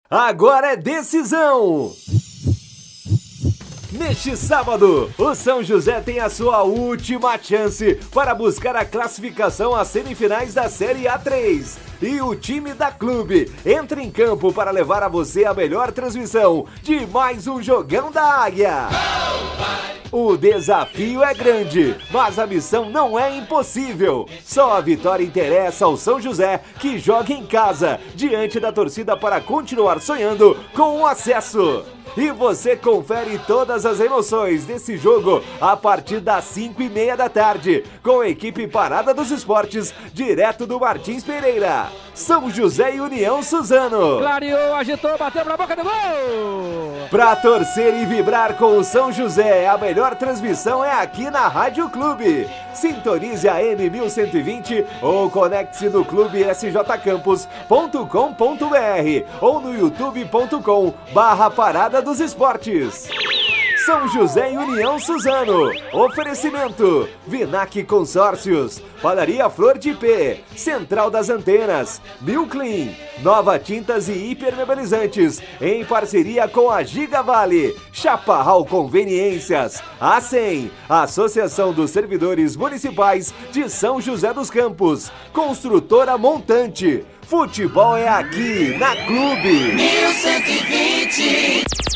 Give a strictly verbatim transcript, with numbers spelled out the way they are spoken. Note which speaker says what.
Speaker 1: Agora é decisão! Neste sábado, o São José tem a sua última chance para buscar a classificação às semifinais da Série A três. E o time da Clube entra em campo para levar a você a melhor transmissão de mais um Jogão da Águia. O desafio é grande, mas a missão não é impossível. Só a vitória interessa ao São José, que joga em casa, diante da torcida para continuar sonhando com o acesso. E você confere todas as emoções desse jogo a partir das cinco e meia da tarde, com a equipe Parada dos Esportes, direto do Martins Pereira. São José e União Suzano.
Speaker 2: Clareou, agitou, bateu pra boca do gol!
Speaker 1: Pra torcer e vibrar com o São José, a melhor transmissão é aqui na Rádio Clube. Sintonize a M mil cento e vinte ou conecte-se no clube s j campus ponto com ponto b r ou no youtube ponto com barra Parada dos Esportes. São José e União Suzano. Oferecimento: Vinac Consórcios, Padaria Flor de Ipê, Central das Antenas, Milclean, Nova Tintas e Hipermeabilizantes, em parceria com a Giga Vale, Chaparral Conveniências, A C E M, Associação dos Servidores Municipais de São José dos Campos, Construtora Montante. Futebol é aqui, na Clube.
Speaker 3: mil cento e vinte